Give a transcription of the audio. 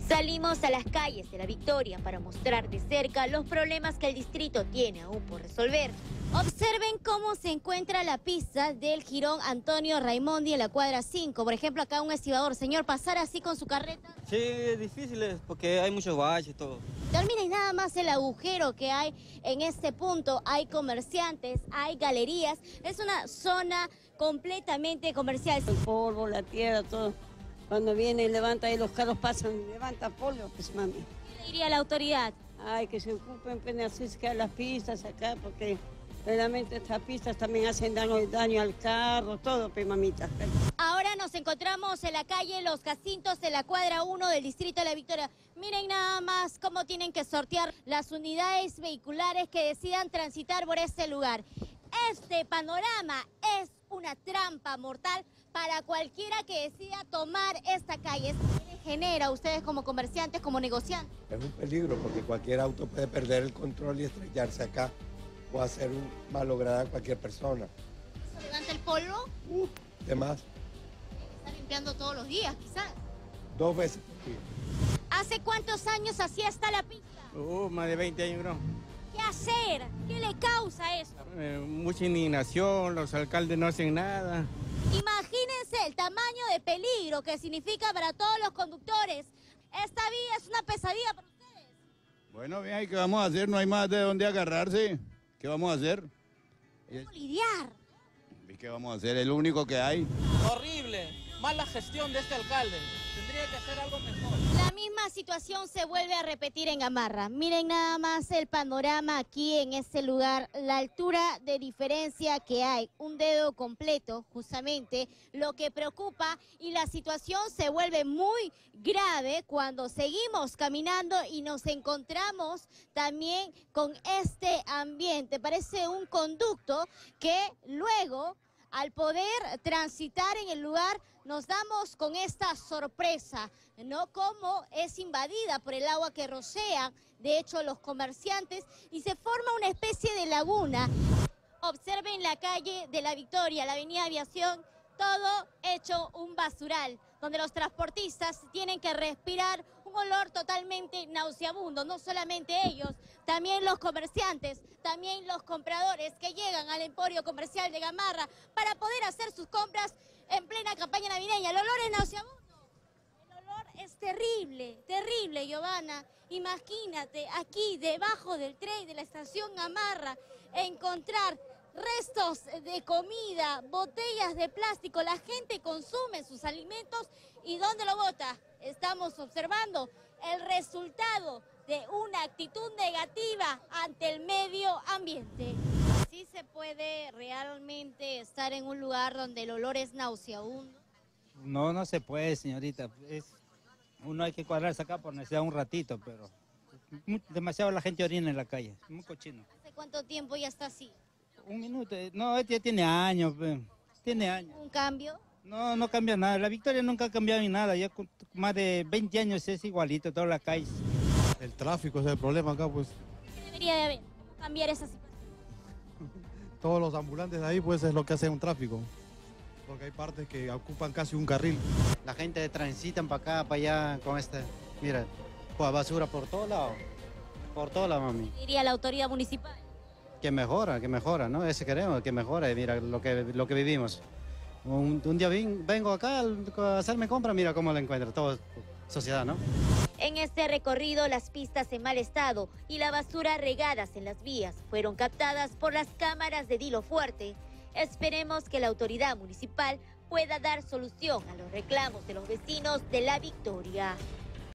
Salimos a las calles de La Victoria para mostrar de cerca los problemas que el distrito tiene aún por resolver. Observen cómo se encuentra la pista del jirón Antonio Raimondi en la cuadra 5. Por ejemplo, acá un estibador. Señor, ¿pasar así con su carreta? Sí, es difícil porque hay muchos baches y todo. Miren nada más el agujero que hay en este punto. Hay comerciantes, hay galerías. Es una zona completamente comercial. El polvo, la tierra, todo. Cuando viene y levanta y los carros pasan, levanta polvo, pues mami. ¿Qué le diría la autoridad? Ay, que se ocupen, así es que a las pistas acá, porque realmente estas pistas también hacen daño al carro, todo, pues mamita. Ahora nos encontramos en la calle Los Jacintos, en la cuadra 1 del distrito de La Victoria. Miren nada más cómo tienen que sortear las unidades vehiculares que decidan transitar por este lugar. Este panorama es una trampa mortal para cualquiera que decida tomar esta calle. ¿Qué genera a ustedes como comerciantes, como negociantes? Es un peligro porque cualquier auto puede perder el control y estrellarse acá o hacer un malograr a cualquier persona. ¿Se levanta el polvo? De más. Está limpiando todos los días, quizás. 2 veces por día. ¿Hace cuántos años así está la pista? Más de 20 años, creo. ¿Qué hacer? ¿Qué le causa eso? Mucha indignación, los alcaldes no hacen nada. Imagínense el tamaño de peligro que significa para todos los conductores. Esta vía es una pesadilla para ustedes. Bueno, bien, ¿qué vamos a hacer? No hay más de dónde agarrarse. ¿Qué vamos a hacer? ¿Cómo lidiar? ¿Y qué vamos a hacer? Es lo único que hay. Horrible, mala gestión de este alcalde. Tendría que hacer algo mejor. La misma situación se vuelve a repetir en Gamarra. Miren nada más el panorama aquí en este lugar, la altura de diferencia que hay, un dedo completo justamente, lo que preocupa, y la situación se vuelve muy grave cuando seguimos caminando y nos encontramos también con este ambiente. Parece un conducto que luego, al poder transitar en el lugar, nos damos con esta sorpresa, ¿no? Cómo es invadida por el agua que rocea, de hecho, los comerciantes, y se forma una especie de laguna. Observen la calle de La Victoria, la avenida Aviación, todo hecho un basural, donde los transportistas tienen que respirar un olor totalmente nauseabundo. No solamente ellos, también los comerciantes, también los compradores que llegan al emporio comercial de Gamarra para poder hacer sus compras en plena campaña navideña. El olor es nauseabundo. El olor es terrible, terrible, Giovanna. Imagínate aquí debajo del tren de la estación Gamarra encontrar restos de comida, botellas de plástico. La gente consume sus alimentos y ¿dónde lo bota? Estamos observando el resultado de una actitud negativa ante el medio ambiente. ¿Sí se puede realmente estar en un lugar donde el olor es nauseabundo? No, no se puede, señorita. Uno hay que cuadrarse acá por necesidad un ratito, pero demasiado la gente orina en la calle, muy cochino. ¿Hace cuánto tiempo ya está así? Un minuto, no, ya tiene años, tiene años. ¿Un cambio? No, no cambia nada, La Victoria nunca ha cambiado en nada, ya con más de 20 años es igualito, toda la calle. El tráfico es el problema acá, pues. ¿Qué debería de haber? ¿Cómo cambiar esa situación? Todos los ambulantes de ahí, pues, es lo que hace un tráfico. Porque hay partes que ocupan casi un carril. La gente transitan para acá, para allá, con mira, pues basura por todos lados, mami. ¿Qué diría la autoridad municipal? Que mejora, ¿no? Ese queremos, que mejore, mira, lo que vivimos. Un día vengo acá a hacerme compra, mira cómo lo encuentro, todo sociedad, ¿no? En este recorrido, las pistas en mal estado y la basura regadas en las vías fueron captadas por las cámaras de Dilo Fuerte. Esperemos que la autoridad municipal pueda dar solución a los reclamos de los vecinos de La Victoria.